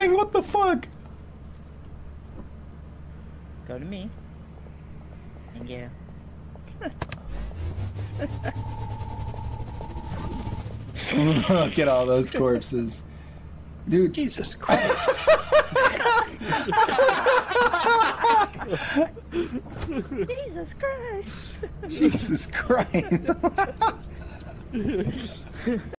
What the fuck? Go to me. Thank you. Look at all those corpses. Dude. Jesus Christ. Jesus Christ. Jesus Christ.